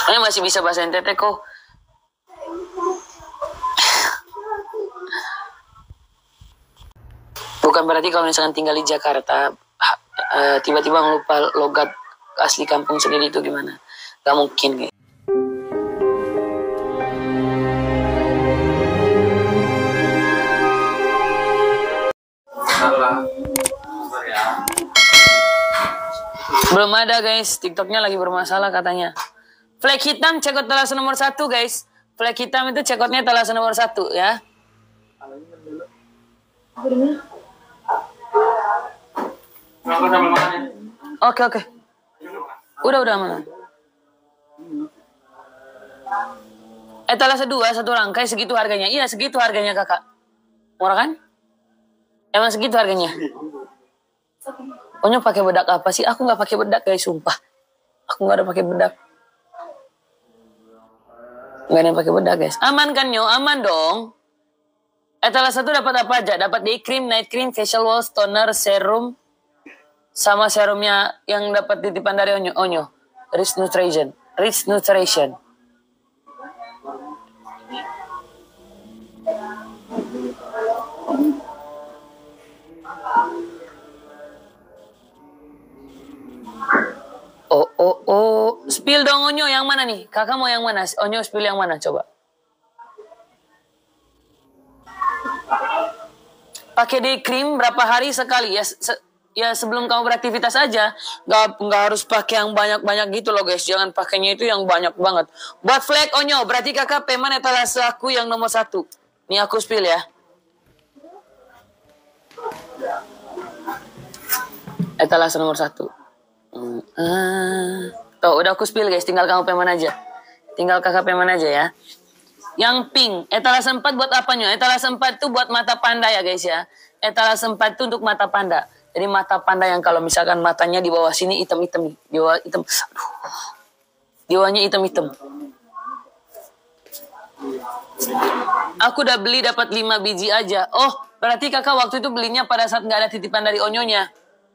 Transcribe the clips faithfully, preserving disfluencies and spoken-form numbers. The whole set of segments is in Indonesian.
Ini masih bisa bahasa N T T kok. Bukan berarti kalau misalkan tinggal di Jakarta uh, tiba-tiba ngelupa logat asli kampung sendiri itu gimana? Gak mungkin guys. Belum ada guys, TikToknya lagi bermasalah katanya. Flag hitam cekot telasan nomor satu guys. Flag hitam itu cekotnya telasan nomor satu ya. Oke oke. Udah udah mana? Etalase dua satu rangkai segitu harganya. Iya segitu harganya kakak. Murah kan? Emang segitu harganya. Onyo pakai bedak apa sih? Aku nggak pakai bedak guys, sumpah. Aku nggak ada pakai bedak. Nggak ada yang pakai bedak guys. Aman kan Nyo? Aman dong. Etalase satu dapat apa aja? Dapat day cream, night cream, facial wash, toner, serum, sama serumnya yang dapat titipan dari Onyo. Onyo, Rich Nutrition, Rich Nutrition. Oh, oh, oh. Spill dong Onyo, yang mana nih? Kakak mau yang mana? Onyo spill yang mana? Coba. Pakai day cream berapa hari sekali? Ya, se ya sebelum kamu beraktivitas aja. Gak, gak harus pakai yang banyak-banyak gitu loh guys. Jangan pakainya itu yang banyak banget. Buat flag Onyo, berarti kakak peman etalase aku yang nomor satu. Nih aku spill ya. Etalase nomor satu. Hmm, uh. Tuh udah aku spill guys, tinggal kamu peman aja. Tinggal kakak peman aja ya. Yang pink, etalase empat buat apanya? Etalase empat itu buat mata panda ya guys ya. Etalase empat itu untuk mata panda. Jadi mata panda yang kalau misalkan matanya di bawah sini hitam-hitam. Di bawah hitam. Aduh. Di bawahnya hitam-hitam. Aku udah beli dapat lima biji aja. Oh, berarti kakak waktu itu belinya pada saat nggak ada titipan dari Onyonya.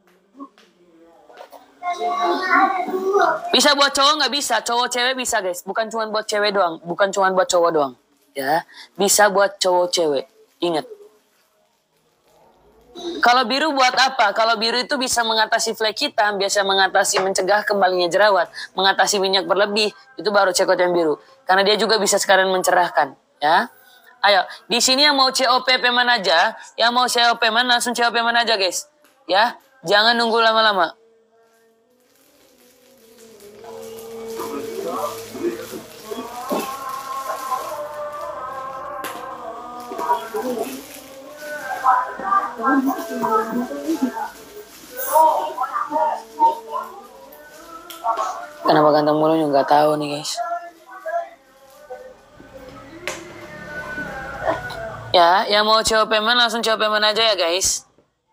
Bisa buat cowok nggak bisa, cowok cewek bisa guys, bukan cuma buat cewek doang, bukan cuma buat cowok doang, ya bisa buat cowok cewek. Ingat. Kalau biru buat apa? Kalau biru itu bisa mengatasi flek hitam, biasa mengatasi mencegah kembalinya jerawat, mengatasi minyak berlebih, itu baru cekot yang biru. Karena dia juga bisa sekarang mencerahkan, ya. Ayo, di sini yang mau C O P P mana aja, yang mau C O P mana langsung C O P mana aja guys, ya. Jangan nunggu lama-lama. Kenapa ganteng mulu nggak tahu nih guys. Ya, yang mau C O P man langsung C O P man aja ya guys.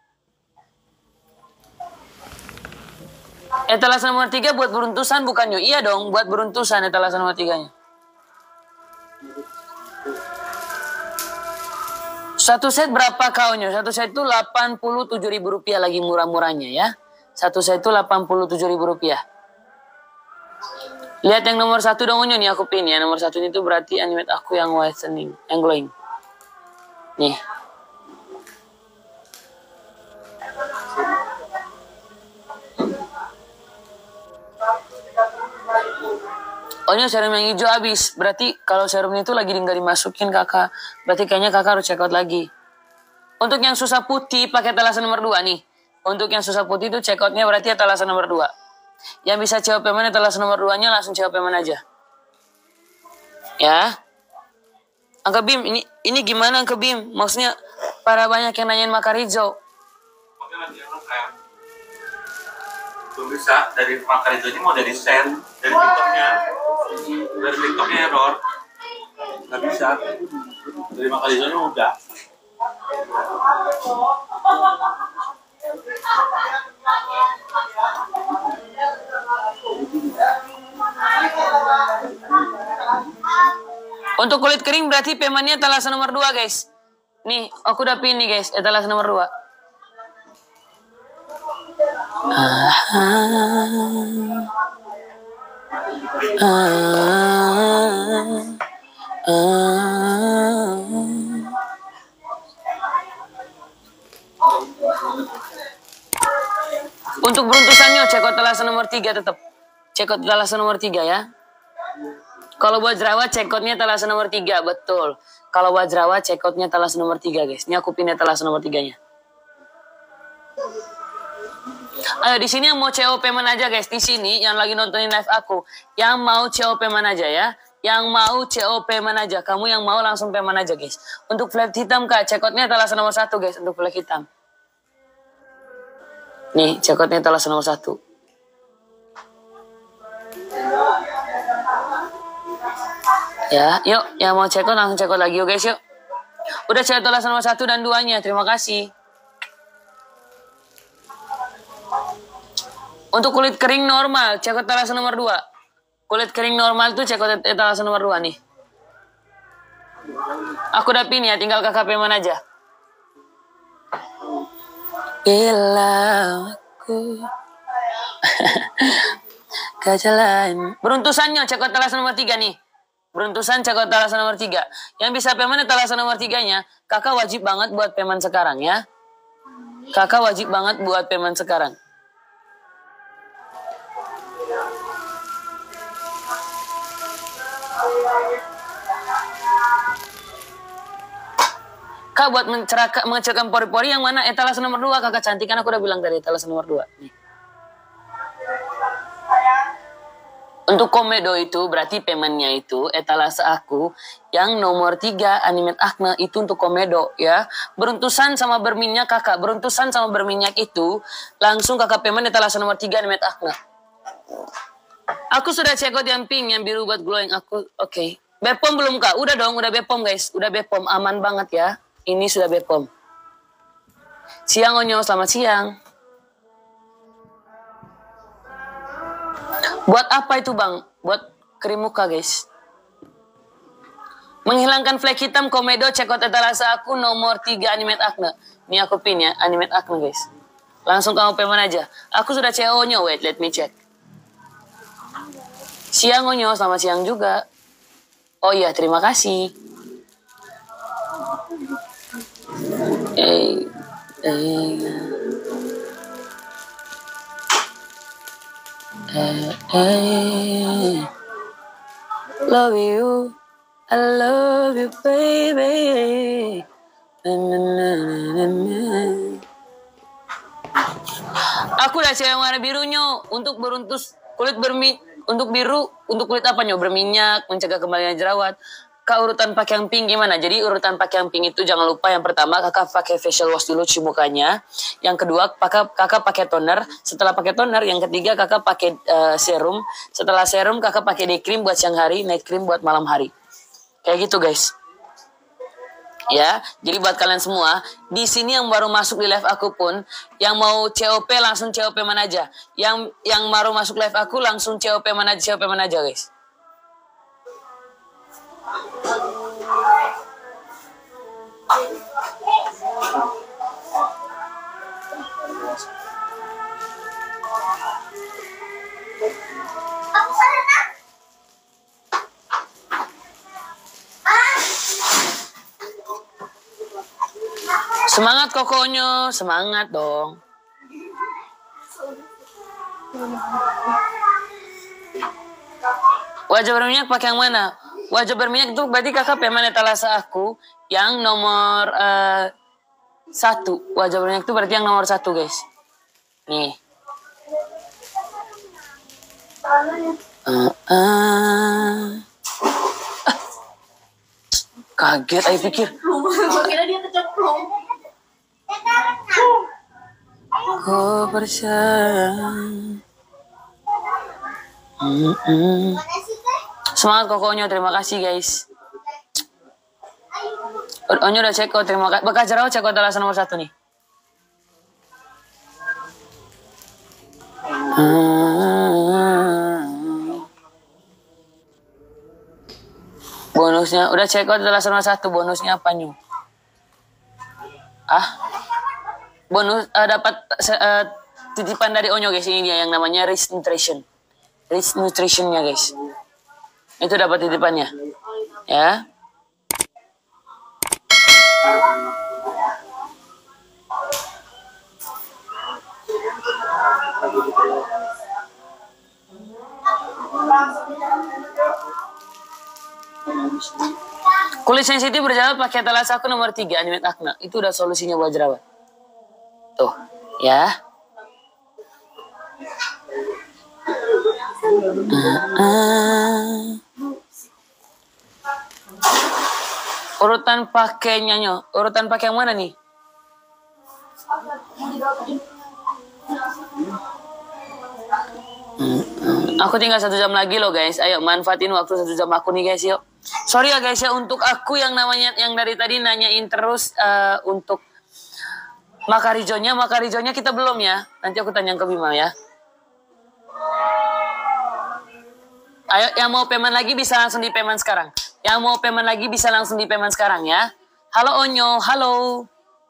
Etalase nomor tiga buat beruntusan bukan yuk? Iya dong, buat beruntusan etalase nomor tiganya. Satu set berapa kaunya? Satu set itu delapan puluh tujuh ribu rupiah lagi murah-murahnya ya. Satu set itu delapan puluh tujuh ribu rupiah. Lihat yang nomor satu dong Onyo nih aku pin ya. Nomor satu itu berarti animate aku yang whitening, yang glowing. Nih. Onyo serum yang hijau habis. Berarti kalau serumnya itu lagi nggak dimasukin kakak. Berarti kayaknya kakak harus check out lagi. Untuk yang susah putih pakai etalase nomor dua nih. Untuk yang susah putih itu check outnya berarti etalase nomor dua. Yang bisa C O P mana etalase nomor dua nya langsung C O P mana aja. Ya. Angka Bim, ini ini gimana Angka Bim? Maksudnya para banyak yang nanyain Makar Hijau. Tuh bisa dari Makar Hijau ini mau dari share dari TikToknya. Dari TikToknya error. Nggak bisa. Dari Makar Hijau ini udah. Untuk kulit kering berarti pemannya etalase nomor dua guys. Nih, aku udah pin nih guys, etalase nomor dua. Ah, Ah, ah. Untuk beruntusannya cekot telasan nomor tiga tetap. Cekot telasan nomor tiga ya. Kalau buat jerawat cekotnya telasan nomor tiga, betul. Kalau buat jerawat cekotnya telasan nomor tiga guys. Ini aku pindah telasan nomor tiganya. Ayo di sini yang mau C O P mana aja guys. Di sini yang lagi nontonin live aku. Yang mau C O P mana aja ya. Yang mau C O P mana aja. Kamu yang mau langsung P mana aja guys. Untuk flag hitam kak, cekotnya telasan nomor satu guys. Untuk flag hitam. Nih, cekotnya telasan nomor satu. Ya, yuk. Yang mau cekot langsung cekot lagi yuk guys yuk. Udah cekot telasan nomor satu dan duanya. Terima kasih. Untuk kulit kering normal, cekot telasan nomor dua. Kulit kering normal tuh cekot telasan nomor dua nih. Aku udah pin ya, tinggal K K P mana aja. Bila aku ke jalan. Beruntusannya cekot telasan nomor tiga nih. Beruntusan cekot telasan nomor tiga. Yang bisa payment telasan nomor tiganya, kakak wajib banget buat payment sekarang ya. Kakak wajib banget buat payment sekarang. Kak buat mencerahkan, mengecilkan pori-pori yang mana? Etalase nomor dua kakak cantik kan aku udah bilang tadi etalase nomor dua. Nih. Untuk komedo itu berarti paymentnya itu etalase aku yang nomor tiga animate acne itu untuk komedo ya. Beruntusan sama berminyak kakak, beruntusan sama berminyak itu langsung kakak payment etalase nomor tiga animate acne. Aku sudah check out yang pink yang biru buat glowing aku. Oke. Okay. Bepom belum kak? Udah dong, udah Bepom guys. Udah Bepom, aman banget ya. Ini sudah Bepom. Siang Onyo, selamat siang. Buat apa itu bang? Buat krim muka guys. Menghilangkan flek hitam komedo check out etalase aku nomor tiga animate acne. Ini aku pin ya, animate acne guys. Langsung kamu payment aja. Aku sudah C O-nya, wait, let me check. Siang Onyo, selamat siang juga. Oh iya, terima kasih. Eh, eh, eh, eh. Love you, I love you, baby. Na, na, na, na, na. Aku udah cewek warna birunya untuk beruntus kulit bermi, untuk biru, untuk kulit apa nyo? Berminyak, mencegah kembalinya jerawat. Kak urutan pakai yang pink gimana? Jadi urutan pakai yang pink itu jangan lupa yang pertama kakak pakai facial wash dulu cuci mukanya. Yang kedua kakak kakak pakai toner. Setelah pakai toner, yang ketiga kakak pakai uh, serum. Setelah serum kakak pakai day cream buat siang hari, night cream buat malam hari. Kayak gitu guys. Ya, jadi buat kalian semua di sini yang baru masuk di live aku pun, yang mau C O P langsung C O P mana aja. Yang yang baru masuk live aku langsung C O P mana aja, C O P mana aja guys. Semangat kokonyo, semangat dong. Wajah berminyak pakai yang mana? Wajah berminyak itu berarti kakak payment etalase aku yang nomor uh, satu. Wajah berminyak itu berarti yang nomor satu guys. Nih. Uh, uh. Ah. Kaget, ayo pikir. Gue kira dia kecemplung. Kau percaya. Mm -mm. Semangat kokonyo, terima kasih guys. Onyo udah cek kok, terima kasih. Bekas jerawat cek kok alasan nomor satu nih. Hmm. Bonusnya udah cek kok alasan nomor satu. Bonusnya apa nyu? Ah, bonus uh, dapat uh, titipan dari Onyo guys, ini dia yang namanya Rich Nutrition. Rich Nutritionnya guys. Itu dapat titipannya. Ya. Kulit sensitif berjerawat pakai Etalase Aku nomor tiga Animate Acne. Itu udah solusinya buat jerawat. Tuh, ya. Uh, uh. Urutan pakainya nyo. Urutan pakai yang mana nih? Hmm, hmm. Aku tinggal satu jam lagi loh guys. Ayo manfaatin waktu satu jam aku nih guys yuk. Sorry ya guys ya untuk aku yang namanya yang dari tadi nanyain terus uh, untuk Makarijonya, Makarijonya kita belum ya. Nanti aku tanya ke Bima ya. Ayo yang mau payment lagi bisa langsung di payment sekarang. Yang mau payment lagi bisa langsung di payment sekarang ya. Halo Onyo, halo.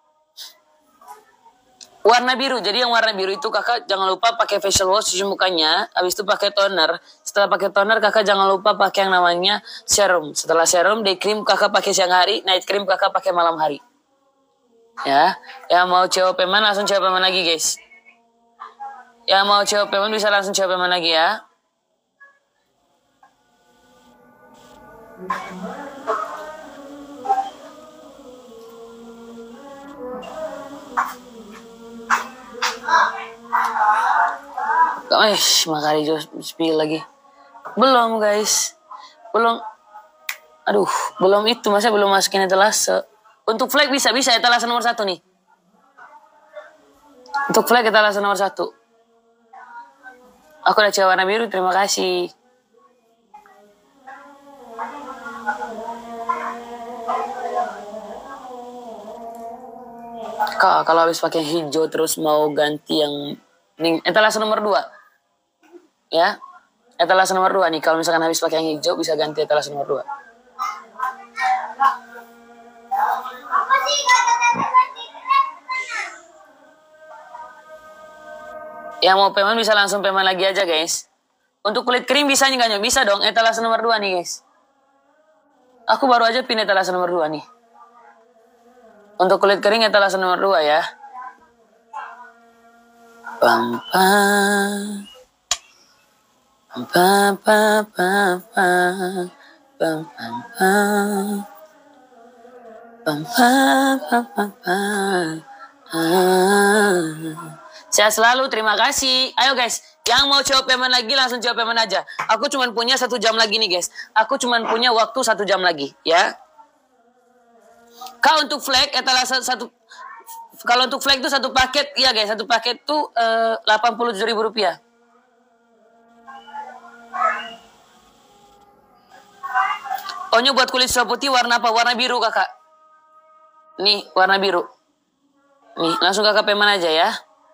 Warna biru, jadi yang warna biru itu kakak jangan lupa pakai facial wash cuci mukanya. Habis itu pakai toner. Setelah pakai toner kakak jangan lupa pakai yang namanya serum. Setelah serum, day cream kakak pakai siang hari, night cream kakak pakai malam hari. Ya, yang mau C O payment langsung C O payment lagi guys. Yang mau C O payment bisa langsung C O payment lagi ya. Eh, Makarijo spill lagi. Belum guys. Belum. Aduh, belum itu. Masa belum masukin etalase. Untuk flag bisa, bisa etalase nomor satu nih. Untuk flag etalase nomor satu. Aku udah coba warna biru, terima kasih. Kak, kalau habis pakai hijau terus mau ganti yang etalase nomor dua. Ya, etalase nomor dua nih. Kalau misalkan habis pakai yang hijau bisa ganti etalase nomor dua. Yang mau payment bisa langsung payment lagi aja guys. Untuk kulit kering bisa nggak? Bisa dong, etalase nomor dua nih guys. Aku baru aja pin etalase nomor dua nih. Untuk kulit kering etalase nomor dua ya. Pam pam. Pam pam pam pam pam pam pam pam pam pam pam pam. Sehat selalu, terima kasih. Ayo guys, yang mau coba payment lagi langsung coba payment aja. Aku cuma punya satu jam lagi nih guys. Aku cuma punya waktu satu jam lagi ya. Kak untuk flag etalase satu. Kalau untuk flag itu satu paket, iya guys, satu paket tuh eh, delapan puluh tujuh ribu rupiah. Onyo buat kulit so putih warna apa? Warna biru kakak. Nih, warna biru. Nih, langsung kakak payment aja ya.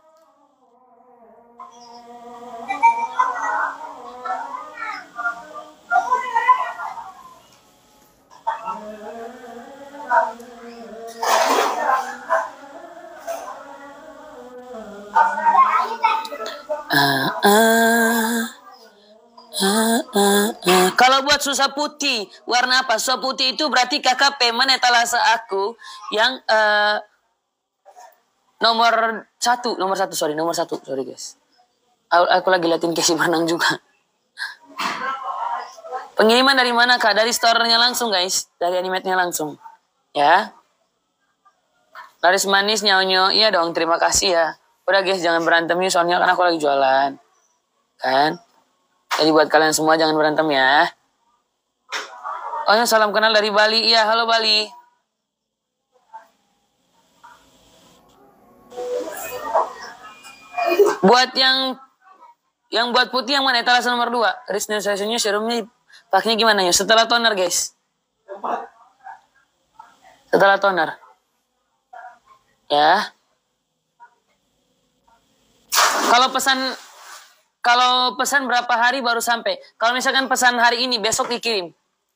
Uh, uh, uh, uh, uh. Kalau buat susah putih, warna apa? Susah putih itu berarti kakak payment etalase aku yang uh, nomor satu, nomor satu, sorry, nomor satu, sorry guys. Aku, aku lagi liatin Casey berenang juga. Pengiriman dari mana kak? Dari store-nya langsung guys, dari Animate-nya langsung, ya. Laris manis nyonyo, iya dong, terima kasih ya. Udah guys, jangan berantem nih, soalnya kan aku lagi jualan. Kan? Jadi buat kalian semua jangan berantem ya. Oh ya, salam kenal dari Bali. Iya, halo Bali. Buat yang yang buat putih yang mana? Etalase nomor dua. Regeneration-nya serumnya pakainya gimana ya? Setelah toner guys. Setelah toner. Ya. Kalau pesan kalau pesan berapa hari baru sampai? Kalau misalkan pesan hari ini, besok dikirim.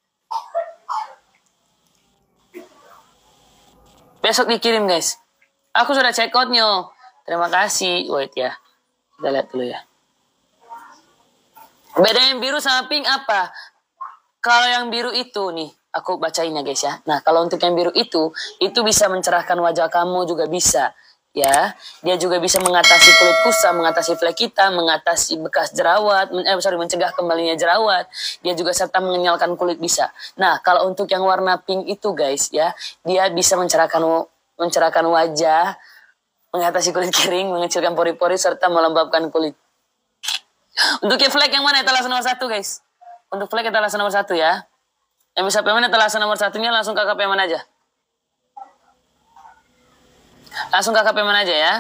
Besok dikirim, guys. Aku sudah check out-nya. Terima kasih. Wait ya. Kita lihat dulu ya. Beda yang biru sama pink apa? Kalau yang biru itu nih, aku bacain ya guys ya. Nah, kalau untuk yang biru itu, itu bisa mencerahkan wajah kamu juga bisa. Ya, dia juga bisa mengatasi kulit kusam, mengatasi flek hitam, mengatasi bekas jerawat, men eh, sorry, mencegah kembalinya jerawat. Dia juga serta mengenyalkan kulit bisa. Nah, kalau untuk yang warna pink itu guys ya, dia bisa mencerahkan mencerahkan wajah, mengatasi kulit kering, mengecilkan pori-pori serta melembabkan kulit. Untuk yang flek yang mana etalase nomor satu guys? Untuk flek etalase nomor satu ya. Yang bisa payment etalase nomor satunya langsung kakak payment aja. Langsung kakak payment aja ya.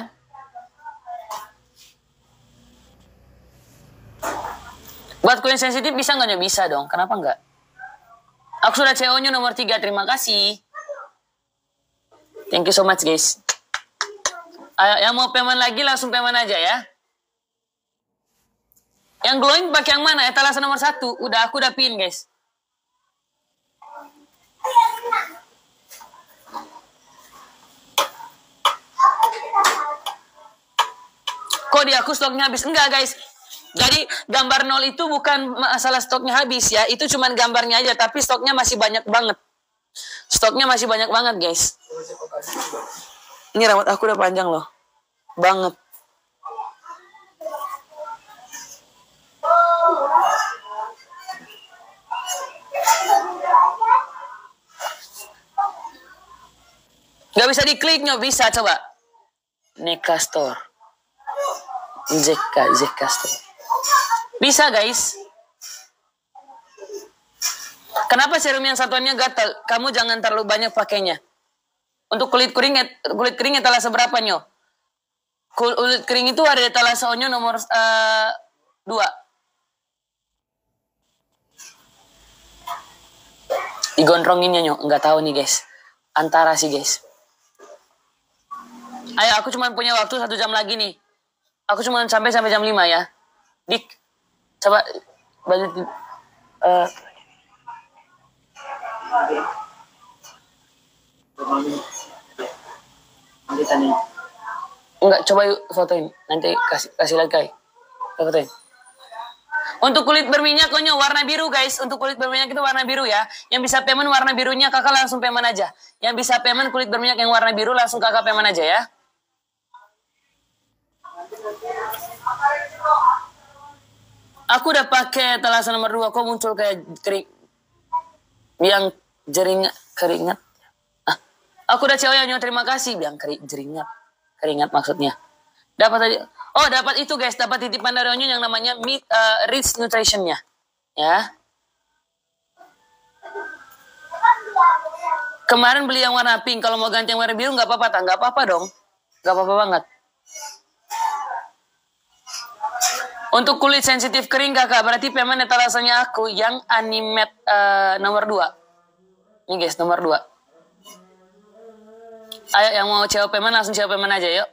Buat kulit sensitif bisa nggak? Bisa dong. Kenapa nggak? Aku sudah C O-nya nomor tiga. Terima kasih. Thank you so much guys. Ayo, yang mau payment lagi langsung payment aja ya. Yang glowing pakai yang mana? Etalase nomor satu. Udah, aku udah pin guys. Kok di aku stoknya habis? Enggak guys. Jadi gambar nol itu bukan masalah stoknya habis ya. Itu cuman gambarnya aja. Tapi stoknya masih banyak banget. Stoknya masih banyak banget guys. Ini rambut aku udah panjang loh. Banget. Gak bisa dikliknya, bisa coba. Neka Store. Zeka, Zeka Store. Bisa guys. Kenapa serum yang satuannya gatal? Kamu jangan terlalu banyak pakainya. Untuk kulit kering, kulit kering etalase berapa nyo? Kulit kering itu ada etalase O-nya nomor uh, dua. Digondronginnya nyo, nggak tahu nih guys. Antara sih guys. Ayo, aku cuma punya waktu satu jam lagi nih. Aku cuma sampai sampai jam lima ya. Dik, coba baju uh, enggak, coba yuk fotoin. Nanti kasih kasih lagi kai. Fotoin. Untuk kulit berminyak konyo warna biru guys. Untuk kulit berminyak itu warna biru ya. Yang bisa payment warna birunya kakak langsung payment aja. Yang bisa payment kulit berminyak yang warna biru langsung kakak payment aja ya. Aku udah pakai etalase nomor dua, kok muncul kayak kering, yang jeringat, keringat. Ah, aku udah cewek yang terima kasih, biang kering, jeringat, keringat maksudnya. Dapat tadi, oh dapat itu guys, dapat titipan dari Onyo yang namanya meat, uh, rich nutritionnya, ya. Kemarin beli yang warna pink, kalau mau ganti yang warna biru nggak apa-apa, nggak apa-apa dong, nggak apa-apa banget. Untuk kulit sensitif kering kakak, berarti payment etalasenya aku yang animate uh, nomor dua. Ini guys, nomor dua. Ayo yang mau C O payment langsung C O payment aja yuk.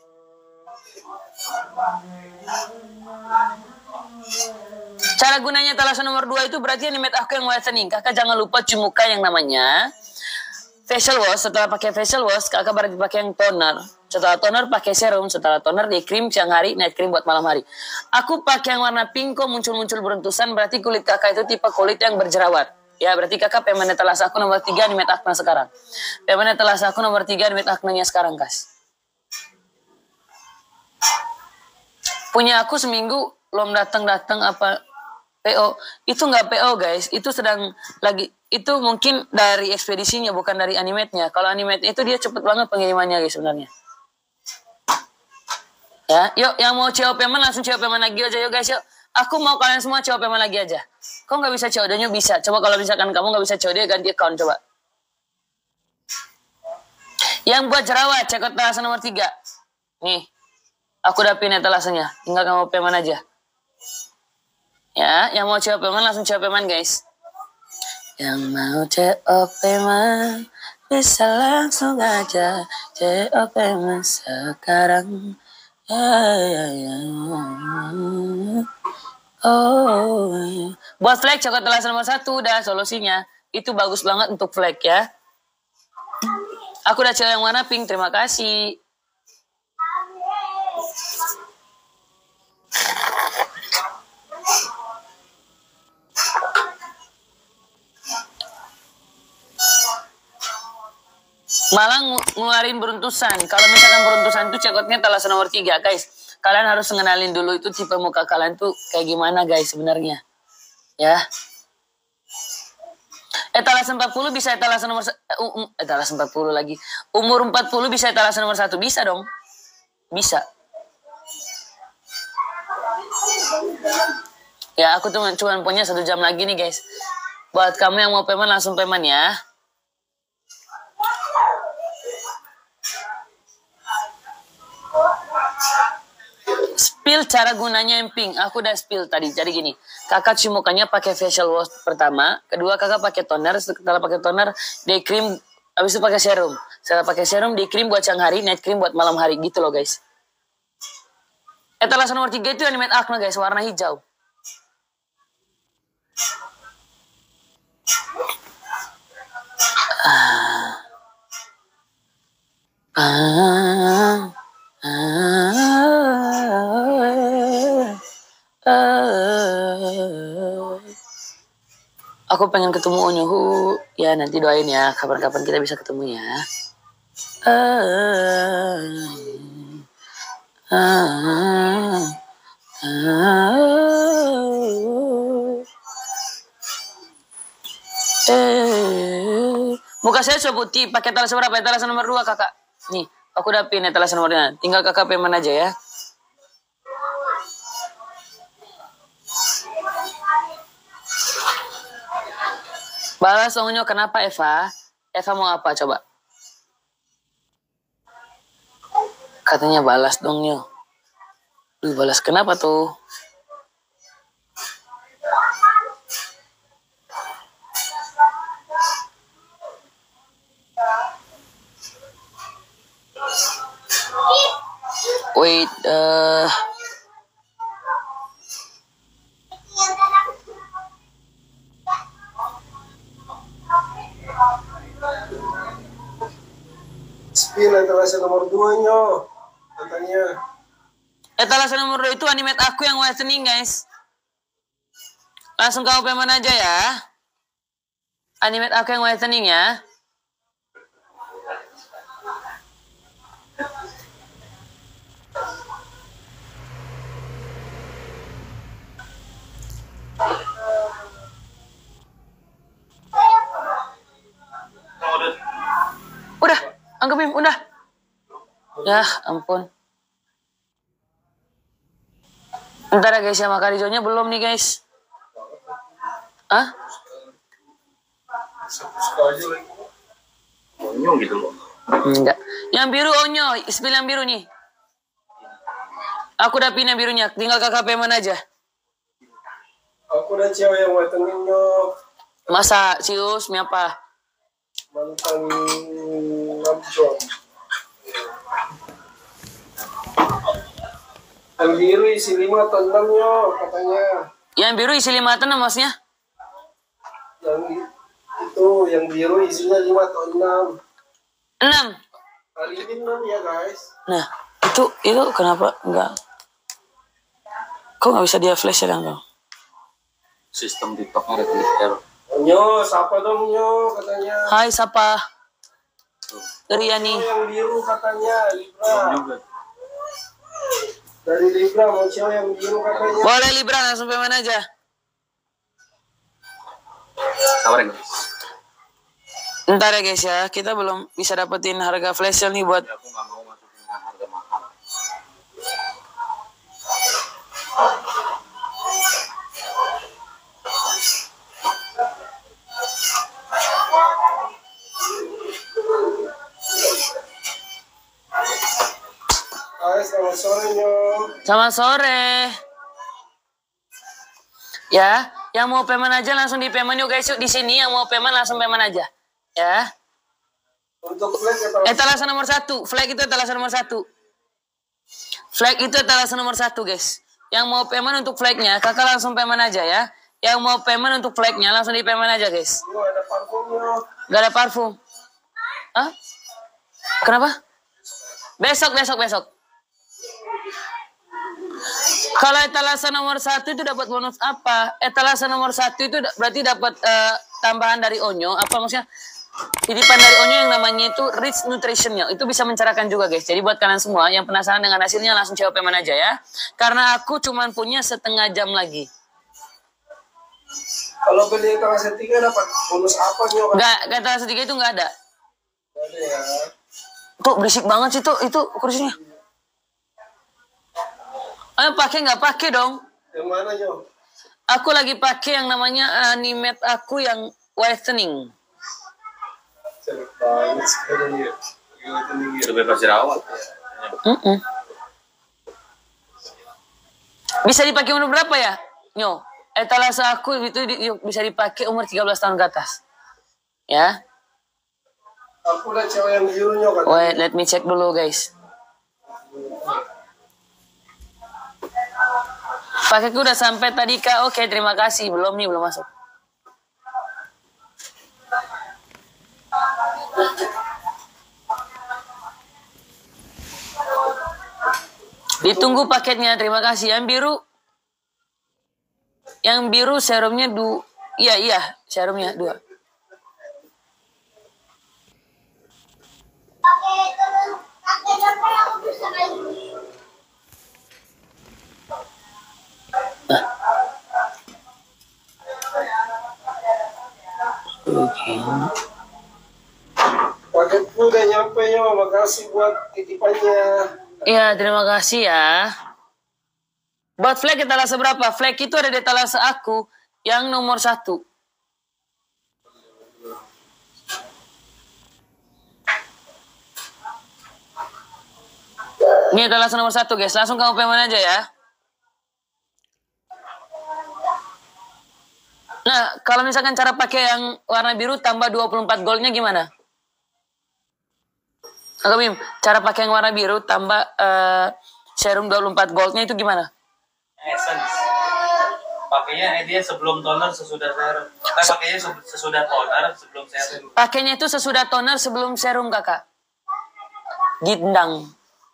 Cara gunanya etalase nomor dua itu berarti animate aku yang whitening. Kakak jangan lupa cuci muka yang namanya facial wash. Setelah pakai facial wash, kakak berarti pakai yang toner. Setelah toner pakai serum, setelah toner day cream siang hari, night cream buat malam hari. Aku pakai yang warna pink kok muncul-muncul beruntusan, berarti kulit kakak itu tipe kulit yang berjerawat. Ya, berarti kakak payment etalase aku nomor tiga animate acne sekarang. Payment etalase aku nomor tiga animate acne-nya sekarang, guys. Punya aku seminggu belum datang-datang apa P O. Itu nggak P O, guys. Itu sedang lagi, itu mungkin dari ekspedisinya, bukan dari animate-nya. Kalau animate itu dia cepet banget pengirimannya, guys, sebenarnya. Ya, yuk yang mau C O payment langsung C O payment lagi aja yuk guys yuk. Aku mau kalian semua C O payment lagi aja. Kok nggak bisa C O D-nya? Bisa. Coba kalau misalkan kamu nggak bisa C O D ganti account coba. Yang buat jerawat cek etalase nomor tiga. Nih, aku udah pin etalasenya. Tinggal kamu payment aja. Ya, yang mau C O payment langsung C O payment guys. Yang mau C O payment bisa langsung aja C O payment sekarang. Ya, ya, ya. Oh, ya. Buat flek coklat etalase nomor satu udah solusinya. Itu bagus banget untuk flek ya. Aku udah cewek yang warna pink, terima kasih. Malah ngeluarin beruntusan. Kalau misalkan beruntusan itu cekotnya etalase nomor tiga, guys. Kalian harus mengenalin dulu itu tipe muka kalian tuh kayak gimana, guys, sebenarnya. Ya. Etalase empat puluh bisa etalase nomor uh, um, etalase empat puluh lagi. Umur empat puluh bisa etalase nomor satu, bisa dong. Bisa. Ya, aku tuh cuma punya satu jam lagi nih, guys. Buat kamu yang mau payment langsung payment ya. Spill cara gunanya emping. Aku udah spill tadi. Jadi gini, kakak cuci mukanya pakai facial wash pertama, kedua kakak pakai toner, setelah pakai toner, day cream, habis itu pakai serum. Setelah pakai serum, day cream buat siang hari, night cream buat malam hari, gitu loh, guys. Etalase nomor tiga itu Animate Acne, guys, warna hijau. Ah. Ah. Ah. Ah. Aku pengen ketemu Onyuhu. Ya, nanti doain ya, kapan-kapan kita bisa ketemu ya. Ah. Ah. Ah. Eh, muka saya sudah putih, pakai etalase berapa? Etalase nomor dua, kakak. Nih, aku udah pin etalase nomornya. Tinggal kakak payment aja ya. Balas Onyo, kenapa Eva? Eva mau apa coba? Katanya balas dong, Nyo. Duh, balas kenapa tuh? Wait, uh... Spill etalase nomor dua, Nyo. Katanya. Etalase nomor dua itu Animate aku yang whitening, guys. Langsung kau payment aja ya. Animate aku yang whitening ya. Udah, anggapin, udah. Ya, ampun. Ntar ya guys ya, makarizonya belum nih guys. Hah? Onyo gitu loh. Enggak. Yang biru Onyo, spill yang biru nih. Aku udah pin yang birunya, tinggal kakak payment aja. Aku udah cewek yang whitening, Nyo. Masa, Sius, mi apa? Mantan Namjoon. Yang biru isi lima atau enam, Nyo, katanya. Yang biru isi lima atau enam maksudnya? Yang itu, yang biru isinya lima atau enam. enam. Hari ini enam ya, guys. Nah, itu itu kenapa enggak? Kok nggak bisa dia flash ya, Kang? Sistem TikToknya ada error. Nyo, siapa dong, Nyo, katanya. Hai, siapa? Riani. Oh, yang biru katanya, Libra. Belum juga. Dari Libra, mau cewek yang biru katanya. Boleh Libra, langsung payment aja. Sabar ya guys. Ntar ya guys ya, kita belum bisa dapetin harga flash sale nih buat Jadi aku nggak mau masukin dengan harga mahal. Hai, selamat sore, Nyo. Selamat sore. Ya, yang mau payment aja langsung di payment yuk guys, yuk di sini yang mau payment langsung payment aja. Ya. Untuk flag etalase. Etalase nomor satu, flag itu etalase nomor satu. Flag itu etalase nomor satu guys. Yang mau payment untuk flagnya, kakak langsung payment aja ya. Yang mau payment untuk flagnya langsung di payment aja guys. Nyo, ada parfum, Nyo. Gak ada parfum. Hah? Kenapa? Besok, besok, besok. Kalau etalase nomor satu itu dapat bonus apa? Etalase nomor satu itu berarti dapat uh, tambahan dari Onyo. Apa maksudnya? Titipan dari Onyo yang namanya itu Rich Nutritionnya. Itu bisa mencerahkan juga guys. Jadi buat kalian semua yang penasaran dengan hasilnya langsung C O P Man aja ya. Karena aku cuman punya setengah jam lagi. Kalau beli etalase tiga dapat bonus apa nih? Enggak, etalase tiga itu enggak ada. Nggak ada ya. Tuh berisik banget sih tuh itu kursinya. Ayo pakai nggak pakai dong? Yang mana Jo? Aku lagi pakai yang namanya Animate aku yang whitening. Jelek banget sekarang ya. Gila tinggi. Itu bebas jerawat. Mm -mm. Bisa dipakai umur berapa ya? Nyo, etalase aku itu di, bisa dipakai umur tiga belas tahun ke atas. Ya. Aku udah cewek yang birunya kan. Wait, let me check dulu guys. Pakaiku udah sampai tadi Kak. Oke, terima kasih. Belum nih, belum masuk. Ditunggu paketnya, terima kasih. Yang biru, yang biru serumnya du, iya iya serumnya dua. Nah. Oke. Paketku udah nyampe ya, makasih buat titipannya. Iya, terima kasih ya. Buat flag etalase berapa? Flag itu ada di etalase aku yang nomor satu. Ini etalase nomor satu guys. Langsung kamu payment aja ya. Nah, kalau misalkan cara pakai yang warna biru tambah dua puluh empat goldnya gimana? Agak Bim, cara pakai yang warna biru tambah uh, serum dua puluh empat goldnya itu gimana? Essence. Pakainya dia sebelum toner sesudah serum. Kita pakainya sesudah toner sebelum serum. Pakainya itu sesudah toner sebelum serum kakak. Gindang.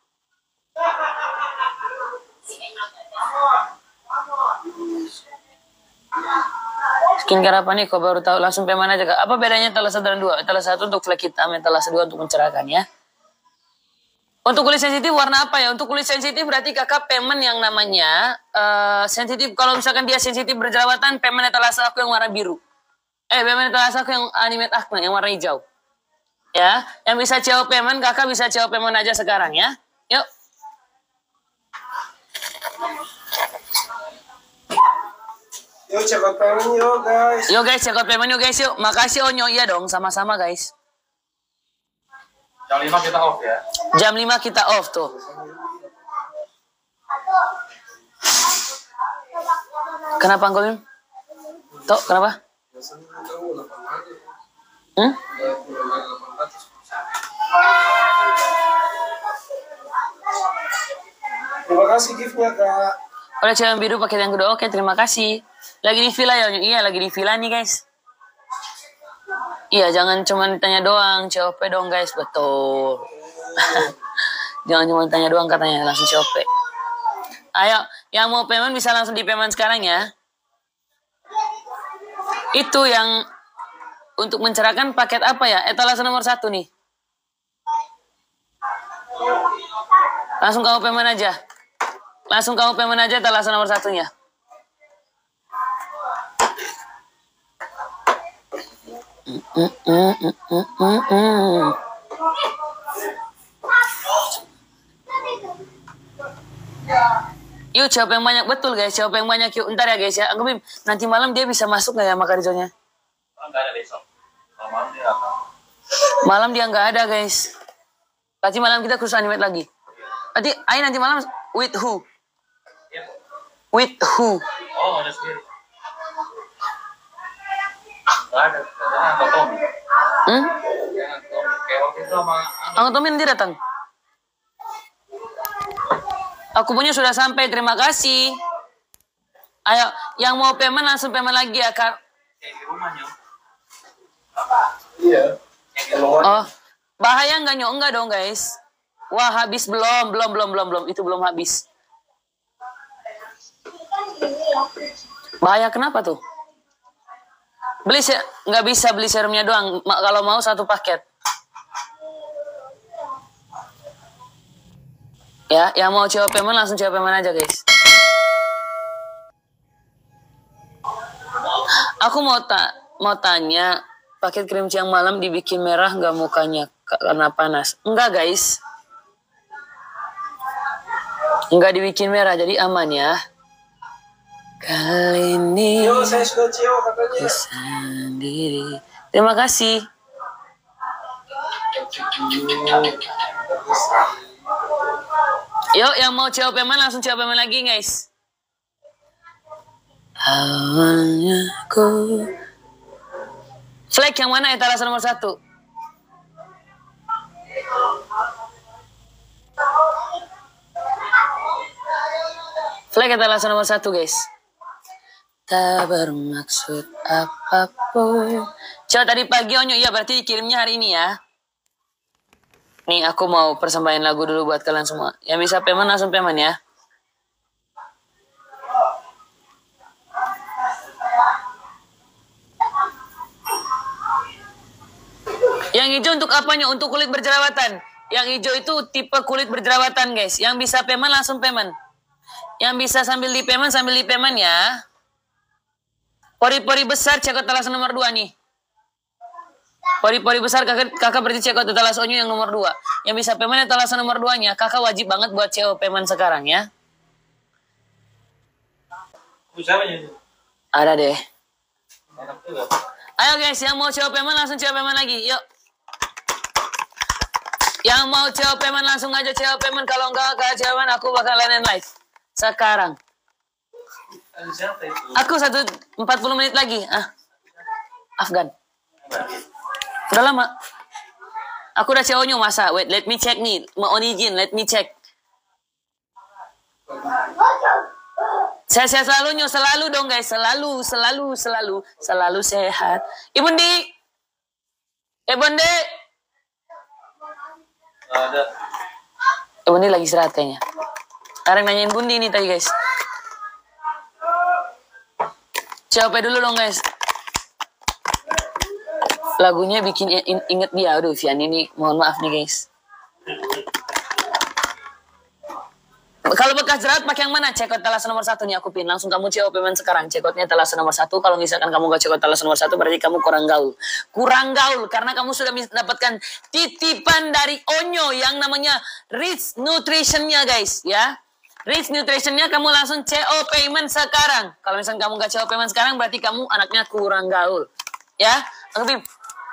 Skincare apa nih? Kau baru tahu langsung payment aja kak. Apa bedanya etalase dan dua? Etalase satu untuk flek hitam, etalase dua untuk mencerahkan ya. Untuk kulit sensitif warna apa ya? Untuk kulit sensitif berarti kakak payment yang namanya uh, sensitif. Kalau misalkan dia sensitif berjerawatan, payment etalase aku yang warna biru. Eh, payment etalase aku yang animate acne yang warna hijau. Ya, yang bisa C O payment kakak bisa C O payment aja sekarang ya. Yuk. Yuk check out payment yuk guys. Yuk guys, check out payment yuk guys yuk. Makasih Onyo, iya dong, sama-sama guys. Jam lima kita off ya. Jam lima kita off tuh. Kenapa Angkol? Tuh, kenapa? Hmm? Terima kasih giftnya kak. Oleh cewek biru paket yang kedua, oke terima kasih. Lagi di villa ya, iya lagi di villa nih guys. Iya jangan cuma tanya doang, C O P dong guys, betul. Jangan cuma tanya doang katanya, langsung C O P. Ayo, yang mau payment bisa langsung di payment sekarang ya. Itu yang untuk mencerahkan paket apa ya? Etalase nomor satu nih. Langsung kamu payment aja. Langsung kamu payment aja etalase nomor satunya. Mm, mm, mm, mm, mm, mm. Yuk siapa yang banyak betul guys, siapa yang banyak yuk ntar ya guys ya. Anggapin nanti malam dia bisa masuk nggak ya Makarizonya? Enggak ada besok. Kalau malam dia apa? Malam dia nggak ada guys. Berarti malam kita khusus animate lagi. Berarti Ayo nanti malam with who? Iya. With who? Oh ada sendiri. Enggak ada. Karena Uncle Tommy. Hmm? Ya Uncle Tommy. Kayak waktu itu sama Uncle Tommy nanti datang. Aku punya sudah sampai, terima kasih. Ayo, yang mau payment langsung payment lagi ya kak. Kayak di rumahnya. Iya. Yang di rumah. Oh, bahaya nggak nyok? Enggak dong guys. Wah habis belum, belum, belum, belum, belum. Itu belum habis. Bahaya kenapa tuh? Beli se nggak bisa beli serumnya doang. Ma kalau mau satu paket. Ya, yang mau C O payment langsung C O payment aja guys. Aku mau tak mau tanya, paket krim siang malam dibikin merah nggak mukanya karena panas? Enggak guys. Enggak dibikin merah, jadi aman ya. Kali ini Yo, saya sudah C O katanya. sendiri. Terima kasih. Yuk, yang mau C O payment langsung C O payment lagi guys. Awalnya ku flag yang mana etalase nomor satu? Flag etalase nomor satu guys. Tak bermaksud apapun. Coba tadi pagi Onyo, ya berarti kirimnya hari ini ya. Nih aku mau persembahan lagu dulu buat kalian semua. Yang bisa payment langsung payment ya. Yang hijau untuk apanya? Untuk kulit berjerawatan. Yang hijau itu tipe kulit berjerawatan guys. Yang bisa payment langsung payment. Yang bisa sambil di payment sambil di payment ya. Pori-pori besar cekot etalase nomor dua nih. Pori-pori besar kakak, kakak berarti cekot etalase Onyo yang nomor dua. Yang bisa payment etalase nomor dua nya kakak wajib banget buat C O payment sekarang ya. Ada deh. Ayo guys, yang mau C O payment langsung C O payment lagi. Yuk. Yang mau C O payment langsung aja C O payment. Kalau enggak ke C O payment aku bakal lain live. Sekarang. Aku satu empat puluh menit lagi. Ah, Afgan. Udah lama. Aku udah C O-nya masa. Wait, let me check nih. Mau origin, let me check. Saya sehat selalu nyo, selalu dong guys, selalu, selalu, selalu, selalu sehat. Ibu Ndi, Ibu Ndi. Ada. Ibu Ndi lagi istirahat kayaknya. Ada yang nanyain Bundi nih tadi guys. Siapa dulu dong guys. Lagunya bikin in inget dia. Aduh Vian ini mohon maaf nih guys. Kalau bekas jerawat pakai yang mana? Cekot etalase nomor satu nih aku pin. Langsung kamu C O payment sekarang. Cekotnya etalase nomor satu. Kalau misalkan kamu gak cekot etalase nomor satu berarti kamu kurang gaul. Kurang gaul karena kamu sudah mendapatkan titipan dari Onyo yang namanya Rich Nutrition-nya guys ya. Rich Nutrition-nya kamu langsung C O payment sekarang. Kalau misalkan kamu gak C O payment sekarang berarti kamu anaknya kurang gaul. Ya, aku pin.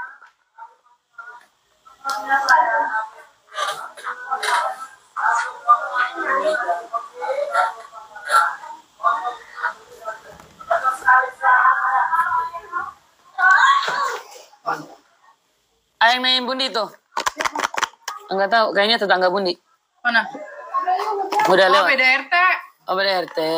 Ada yang nanyain Bundi tuh? Enggak tahu, kayaknya tetangga Bundi. Mana? Udah Oh, lewat. beda R T. Oh, beda R T.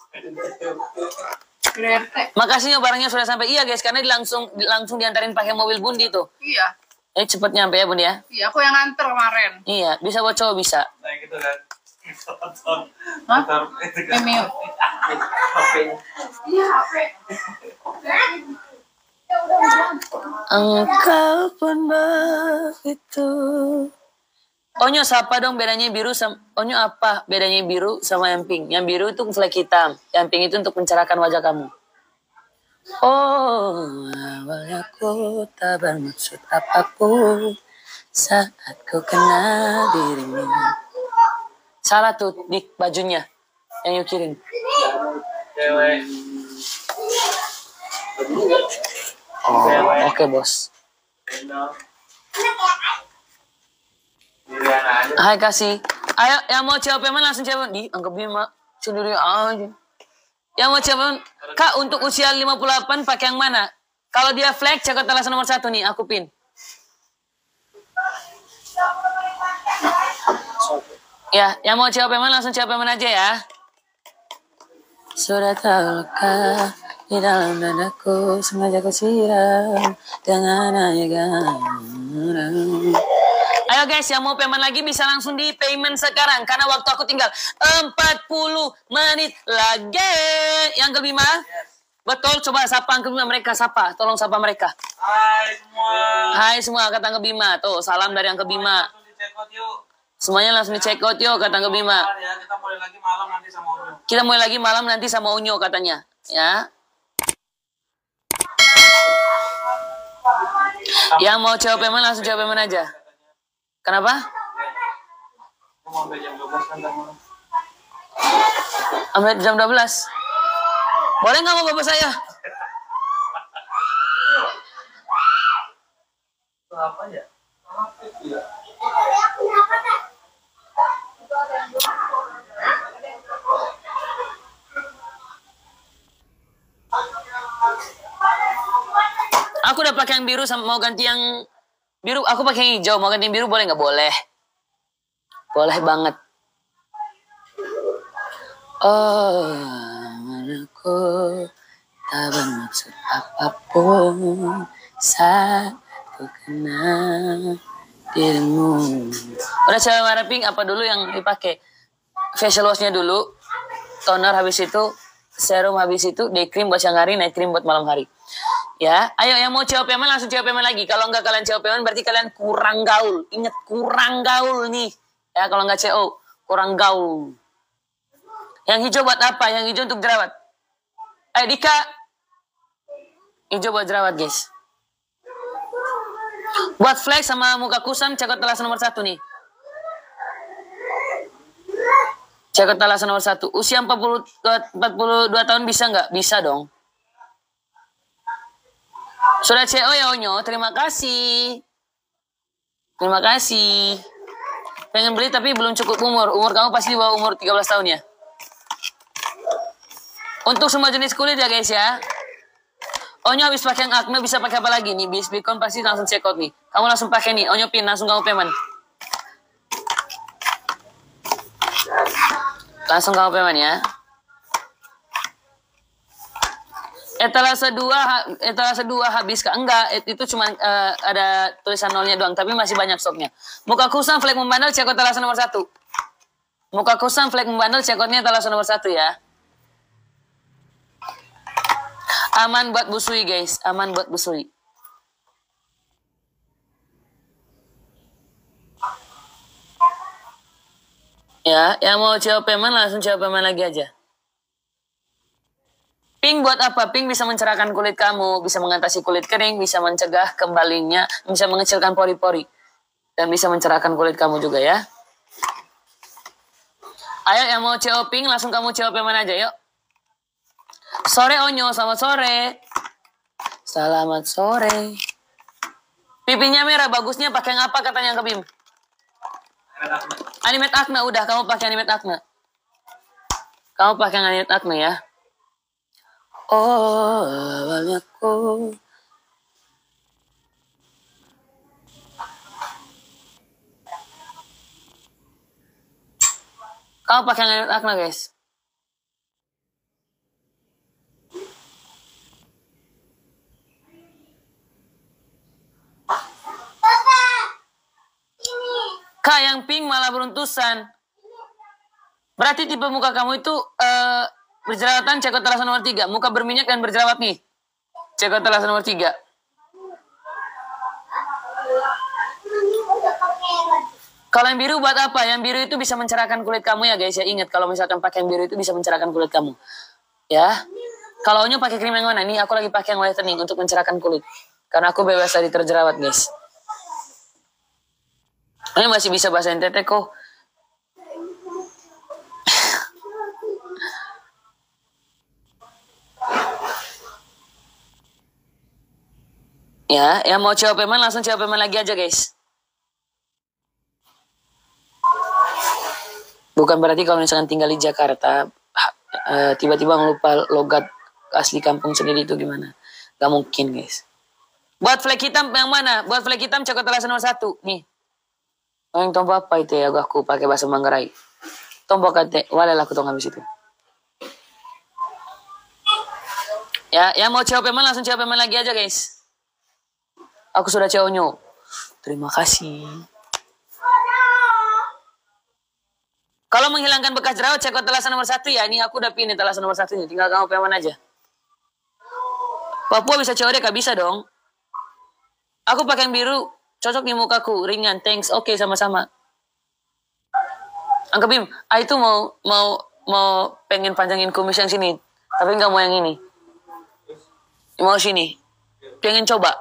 Beda R T. Makasih ya barangnya sudah sampai. Iya guys, karena langsung langsung diantarin pakai mobil Bundi tuh. Iya. Eh cepet nyampe ya Bundi ya. Iya, aku yang nganter kemarin. Iya, bisa buat cowok bisa. Nah gitu kan. Hah? Motor itu kan. Emil. Iya, H P. Engkau pun begitu. Onyo siapa dong bedanya biru sama Onyo apa bedanya biru sama yang pink? Yang biru itu flek hitam, yang pink itu untuk mencerahkan wajah kamu. Oh, awalnya ku tak bermaksud apapun saat ku kenal dirimu. Salah tuh di bajunya yang yuk kirim. Cewek. Oh, oke okay, bos. Hai kasih. Ayo yang mau C O payment langsung C O payment. Di anggap Bima sendiri aja. Yang mau C O payment, Kak untuk usia lima puluh delapan pakai yang mana? Kalau dia flag cekot etalase nomor satu nih aku pin. Ya, yang mau C O payment langsung C O payment aja ya. Sudah terluka di dalam dadaku, sengaja ku siram dengan air garam. Ayo guys, yang mau payment lagi bisa langsung di payment sekarang. Karena waktu aku tinggal empat puluh menit lagi. Yang kelima, Betul, coba sapa Angke Bima mereka, sapa. Tolong sapa mereka. Hai semua. Hai semua, kata Angke Bima. Tuh, salam dari Angke Bima. Langsung di-check out yuk. Semuanya langsung di-check out yuk, kata Angke Bima. Ya, kita mulai lagi malam nanti sama Unyu. Kita mulai lagi malam nanti sama Unyu katanya. Ya. Yang mau jawab yang mana langsung jawab yang mana aja. Kenapa? Mau sampai jam dua belas kan malam. Sampai jam dua belas. Boleh nggak mau bapak saya? Apa ya? Aku udah pakai yang biru, sama mau ganti yang biru. Aku pakai yang hijau, mau ganti yang biru boleh nggak? Boleh. Boleh banget. Oh, aku tak bermaksud apapun saat ku kenal dirimu. Udah cewek warna pink apa dulu yang dipakai? Facial washnya dulu, toner habis itu, serum habis itu, day cream buat siang hari, night cream buat malam hari. Ya, ayo yang mau jawab pemen langsung jawab pemen lagi. Kalau nggak kalian jawab pemen berarti kalian kurang gaul. Ingat kurang gaul nih. Ya kalau nggak C O kurang gaul. Yang hijau buat apa? Yang hijau untuk jerawat. Ayo Dika. Hijau buat jerawat guys. Buat flex sama muka kusam cekot telasan nomor satu nih. Cekot telasan nomor satu. Usia empat puluh dua tahun bisa nggak? Bisa dong. Sudah C O ya Onyo, terima kasih. Terima kasih. Pengen beli tapi belum cukup umur. Umur kamu pasti di bawah umur tiga belas tahun ya. Untuk semua jenis kulit ya guys ya. Onyo habis pakai yang acne bisa pakai apa lagi nih? Bis Bicon pasti langsung check out nih. Kamu langsung pakai nih. Onyo pin langsung kamu payment. Langsung kamu payment ya. Etalase dua, etalase dua habis kah? Enggak, itu cuma uh, ada tulisan nolnya doang, tapi masih banyak stoknya. Muka kusam, flek membandel, cekot etalase nomor satu. Muka kusam, flek membandel, cekotnya etalase nomor satu ya. Aman buat busui guys, aman buat busui. Ya, yang mau jawab payment langsung jawab payment lagi aja. Pink buat apa? Pink bisa mencerahkan kulit kamu, bisa mengatasi kulit kering, bisa mencegah kembalinya, bisa mengecilkan pori-pori. Dan bisa mencerahkan kulit kamu juga ya. Ayo yang mau C O pink langsung kamu C O yang mana aja yuk. Sore Onyo, selamat sore. Selamat sore. Pipinya merah, bagusnya pakai yang apa katanya ke Bim? Animate acne, udah kamu pakai animate acne. Kamu pakai animate acne ya. Oh, awalnya ku kamu pakai animate acne guys. Kak yang pink malah beruntusan. Berarti tipe muka kamu itu uh, berjerawatan, cekot telasan nomor tiga. Muka berminyak dan berjerawat nih. Cekot telasan nomor tiga. Kalau yang biru buat apa? Yang biru itu bisa mencerahkan kulit kamu ya guys ya. Ingat kalau misalkan pakai yang biru itu bisa mencerahkan kulit kamu. Ya. Kalau Onyo pakai krim yang mana? Nih aku lagi pakai yang whitening untuk mencerahkan kulit. Karena aku bebas dari terjerawat guys. Ini masih bisa bahasa N T T kok. Ya, yang mau jawab payment langsung jawab payment lagi aja guys. Bukan berarti kalau misalkan tinggal di Jakarta tiba-tiba ngelupa logat asli kampung sendiri itu gimana? Gak mungkin guys. Buat flag hitam yang mana? Buat flag hitam cokot telasan nomor satu nih. Oh, yang tombol apa itu ya? Aku pakai bahasa Manggarai. Tombol kate, walai aku tong habis itu. Ya, yang mau jawab payment langsung jawab payment lagi aja guys. Aku sudah C O-nyo. Terima kasih. Kalau menghilangkan bekas jerawat, cekot telasan nomor satu ya. Ini aku udah pilih telasan nomor satu ini. Tinggal kamu payment aja. Papua bisa C O D, kak bisa dong. Aku pakai yang biru, cocok di mukaku, ringan, thanks, oke sama-sama. Angka Bim, ah itu mau mau mau pengen panjangin kumis yang sini, tapi nggak mau yang ini. Mau sini, pengen coba.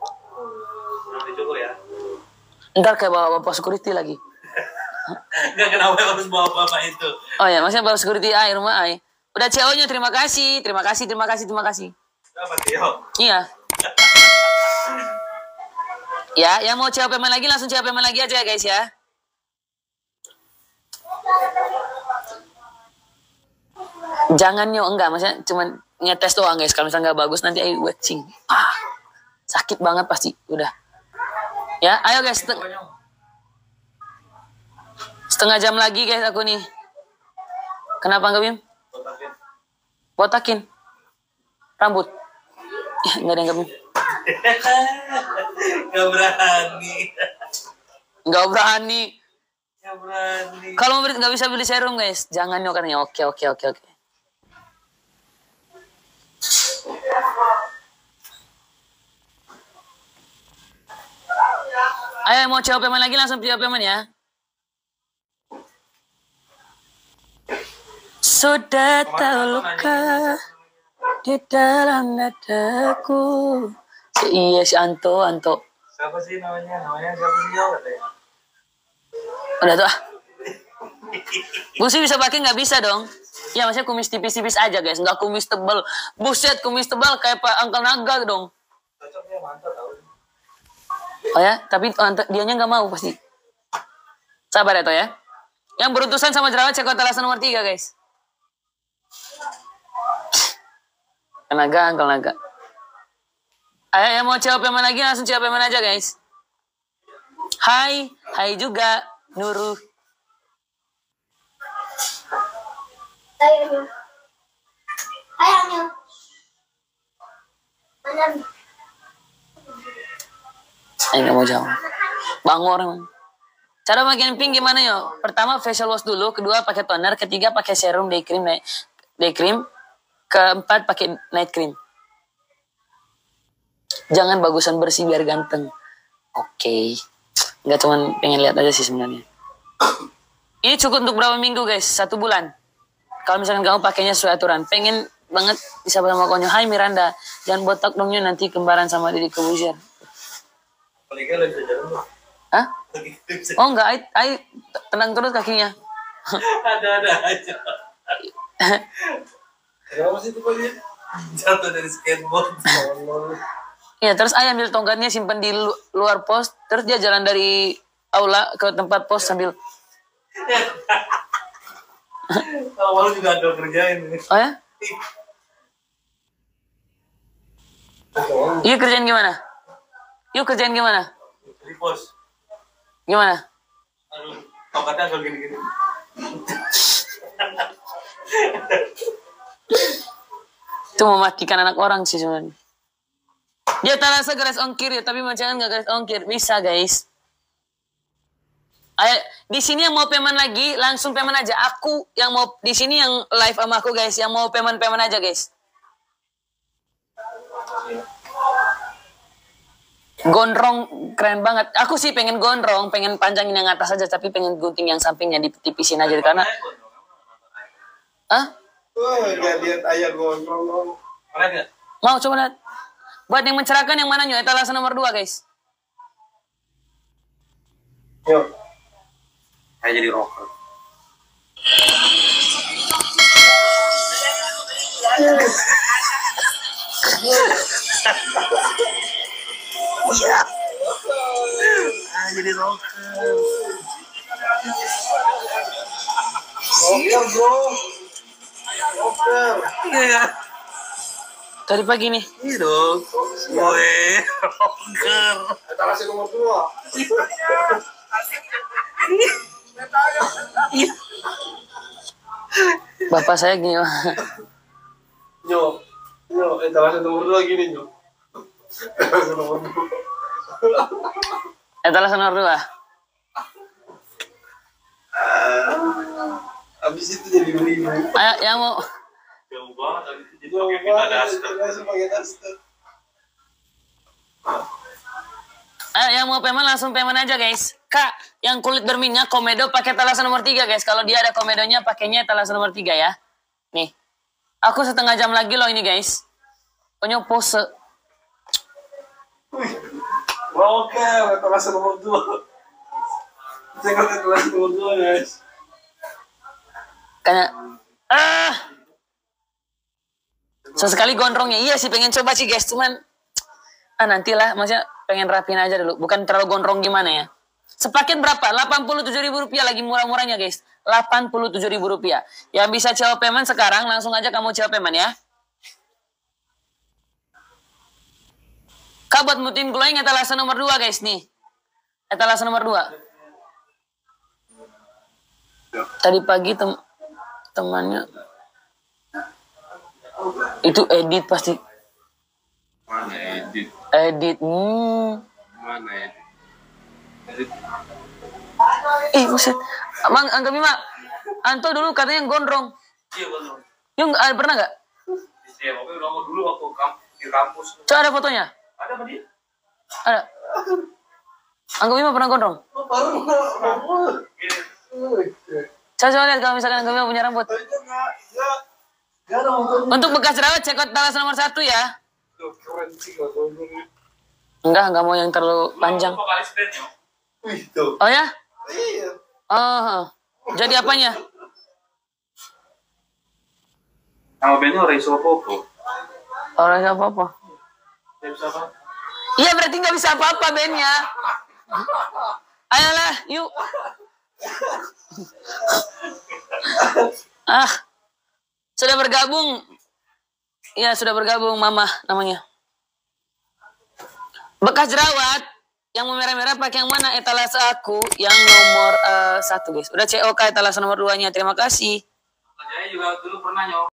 Ya. Ntar kayak bawa bapak security lagi. Nggak, kenapa harus bawa bapak itu? Oh ya, maksudnya bapak security ay, rumah ay. Udah C O-nya, terima kasih, terima kasih, terima kasih, terima kasih. Apa Tio? Iya. Ya, yang mau C O payment lagi langsung C O payment lagi aja ya guys ya. Jangan yo, enggak, maksudnya cuman ngetes doang guys. Kalau misalnya nggak bagus nanti ayo watching. Ah, sakit banget pasti. Udah. Ya, ayo guys. Seteng setengah jam lagi guys aku nih. Kenapa enggak Bim? Botakin. Botakin. Rambut. Ya, enggak ada yang Bim. Nggak berani. Nggak berani. Nggak berani. Kalau mau beli nggak bisa beli serum guys. Jangan yo katanya. Oke oke oke oke. Ayo mau coba payment lagi langsung coba payment ya. Sudah tahu luka di dalam dadaku. Si iya si Anto Anto. Siapa sih namanya? Namanya siapa sih ya? Udah tuh ah. Busi bisa pakai nggak bisa dong? Ya maksudnya kumis tipis-tipis aja guys, nggak kumis tebal. Buset kumis tebal kayak Pak Angkel Naga dong. Cocoknya mantap tau. Oh ya, tapi dianya nggak mau pasti. Sabar ya toh ya. Yang berutusan sama jerawat cek kota nomor tiga guys. Naga, Angkel Naga. Ayo yang mau C O payment lagi langsung C O payment aja guys. Hai, hai juga Nurul. Hai Anyo. Hai Anyo. Mana? Eh nggak mau jawab. Bangor emang. Cara makin pink gimana yo? Pertama facial wash dulu, kedua pakai toner, ketiga pakai serum day cream, day cream, keempat pakai night cream. Jangan bagusan bersih biar ganteng. Oke. Okay. Nggak cuman pengen lihat aja sih sebenarnya. Ini cukup untuk berapa minggu guys? Satu bulan. Kalau misalkan kamu pakainya sesuai aturan. Pengen banget bisa sama konyol. Hai Miranda. Jangan botak dongnya nanti kembaran sama Deddy Kebuzier. Paling lo bisa jalan tuh. Hah? Oh enggak, I, I tenang terus kakinya. Ada-ada aja. Kenapa sih itu Pak dia? Jatuh dari skateboard. Iya, terus I ambil tongkatnya simpan di lu, luar pos. Terus dia jalan dari aula ke tempat pos sambil. Kalau malu juga ada kerjain. Oh ya? Yuk kerjain gimana? Yuk kerjain gimana? Di pos. Gimana? Aduh, tongkatnya agak gini-gini. Itu mematikan anak orang sih sebenarnya. Dia tak rasa garis ongkir ya, tapi macam nggak garis ongkir. Bisa guys. Ayo, di sini yang mau payment lagi, langsung payment aja. Aku yang mau di sini yang live sama aku guys, yang mau payment payment aja guys. Gondrong keren banget. Aku sih pengen gondrong, pengen panjangin yang atas aja, tapi pengen gunting yang sampingnya ditipisin aja karena. Hah? Wah, nggak lihat ayah gondrong dong. Keren nggak? Mau coba lihat. Buat yang mencerahkan yang mana nyo? Etalase nomor dua guys. Yuk. Saya jadi rocker. Iya. Ah, jadi rocker. Rocker bro. Rocker. Iya. Tadi pagi nih. Iya dong. Gue rocker. Etalase nomor dua. Bapak saya gini. Nyo, nyo, etalase nomor dua gini nyo. Etalase nomor dua. Etalase nomor dua. Habis itu jadi beli. Ayo yang mau. Jauh banget. Jadi Jauh pakai pita banget, daster. etalase pakai daster. Ayo, yang mau payment langsung payment aja guys. Kak, yang kulit berminyak komedo pakai etalase nomor tiga guys. Kalau dia ada komedonya pakainya etalase nomor tiga ya. Nih. Aku setengah jam lagi loh ini guys. Pokoknya pose. Wih. Wah, oke, etalase nomor dua. Cek etalase nomor dua guys. Kayak ah. Sesekali gondrongnya. Iya sih pengen coba sih guys, cuman ah nantilah, maksudnya pengen rapin aja dulu. Bukan terlalu gondrong gimana ya. Sepaket berapa? delapan puluh tujuh ribu rupiah lagi murah-murahnya guys. delapan puluh tujuh ribu rupiah. Yang bisa C O payment sekarang langsung aja kamu C O payment ya. Kak buat mutin glowing etalase nomor dua guys nih. Etalase nomor dua. Tadi pagi tem temannya itu edit pasti. Mana edit? Edit. Hmm. Mana edit? Edit. Eh, buset. Bang, Angga Bima. Anto dulu katanya gondrong. Iya betul. Yung ah, pernah nggak? Iya, tapi udah dulu waktu kamp di kampus. Coba ada fotonya. Ada apa dia? Ada. Angga Bima pernah gondrong? Oh, baru nggak. Gini. Coba coba lihat kalau misalkan Angga Bima punya rambut. Gak ada motor. Untuk bekas jerawat cek etalase nomor satu ya. Keren sih kalau ngomongnya. Enggak, enggak mau yang terlalu panjang. Vokalis band ya? Wih, tuh. Oh ya? Iya. Oh. Jadi apanya? Nama bandnya Reso Popo. Orang apa-apa. Dia bisa apa? Iya berarti nggak bisa apa-apa bandnya. Ayolah, yuk. Ah, sudah bergabung. Iya sudah bergabung Mama namanya. Bekas jerawat yang merah-merah pakai yang mana? Etalase aku yang nomor uh, satu guys. Udah C O K etalase nomor dua nya. Terima kasih. Saya juga dulu pernah nyoba.